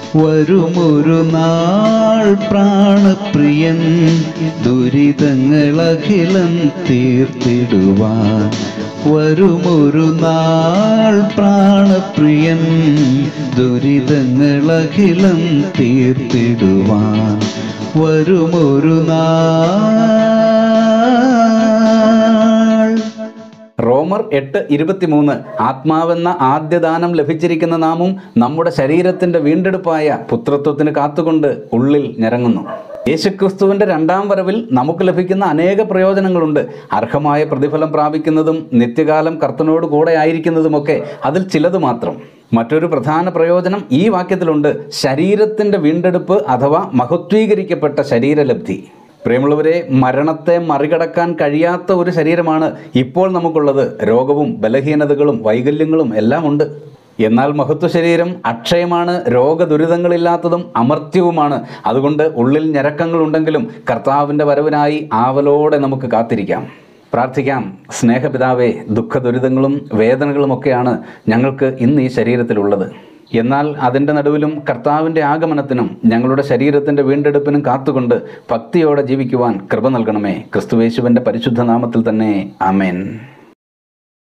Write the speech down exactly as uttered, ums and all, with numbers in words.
വരുമൊരു നാൾ പ്രാണപ്രിയൻ ദുരിതങ്ങളഖിലം തീർത്തിടുവാൻ. വരുമൊരു നാൾ പ്രാണപ്രിയൻ ദുരിതങ്ങളഖിലം തീർത്തിടുവാൻ. വരുമൊരു നാൾ. റോമർ എട്ട് ഇരുപത്തിമൂന്ന്. ആത്മാവെന്ന ആദ്യദാനം ലഭിച്ചിരിക്കുന്ന നാമും നമ്മുടെ ശരീരത്തിൻ്റെ വീണ്ടെടുപ്പായ പുത്രത്വത്തിന് കാത്തുകൊണ്ട് ഉള്ളിൽ ഞരങ്ങുന്നു. യേശുക്രിസ്തുവിൻ്റെ രണ്ടാം വരവിൽ നമുക്ക് ലഭിക്കുന്ന അനേക പ്രയോജനങ്ങളുണ്ട്. അർഹമായ പ്രതിഫലം പ്രാപിക്കുന്നതും നിത്യകാലം കർത്തനോട് കൂടെ ആയിരിക്കുന്നതുമൊക്കെ അതിൽ ചിലത് മാത്രം. മറ്റൊരു പ്രധാന പ്രയോജനം ഈ വാക്യത്തിലുണ്ട്: ശരീരത്തിൻ്റെ വീണ്ടെടുപ്പ് അഥവാ മഹത്വീകരിക്കപ്പെട്ട ശരീരലബ്ധി. പ്രിയമുള്ളവരെ, മരണത്തെ മറികടക്കാൻ കഴിയാത്ത ഒരു ശരീരമാണ് ഇപ്പോൾ നമുക്കുള്ളത്. രോഗവും ബലഹീനതകളും വൈകല്യങ്ങളും എല്ലാം ഉണ്ട്. എന്നാൽ മഹത്വ ശരീരം അക്ഷയമാണ്, രോഗദുരിതങ്ങളില്ലാത്തതും അമർത്യവുമാണ്. അതുകൊണ്ട് ഉള്ളിൽ ഞരക്കങ്ങളുണ്ടെങ്കിലും കർത്താവിൻ്റെ വരവിനായി ആവലോടെ നമുക്ക് കാത്തിരിക്കാം. പ്രാർത്ഥിക്കാം. സ്നേഹപിതാവേ, ദുഃഖദുരിതങ്ങളും വേദനകളുമൊക്കെയാണ് ഞങ്ങൾക്ക് ഇന്ന് ഈ ശരീരത്തിലുള്ളത്. എന്നാൽ അതിൻ്റെ നടുവിലും കർത്താവിൻ്റെ ആഗമനത്തിനും ഞങ്ങളുടെ ശരീരത്തിൻ്റെ വീണ്ടെടുപ്പിനും കാത്തുകൊണ്ട് ഭക്തിയോടെ ജീവിക്കുവാൻ കൃപ നൽകണമേ. ക്രിസ്തുയേശുവിൻ്റെ പരിശുദ്ധ നാമത്തിൽ തന്നെ. ആമേൻ.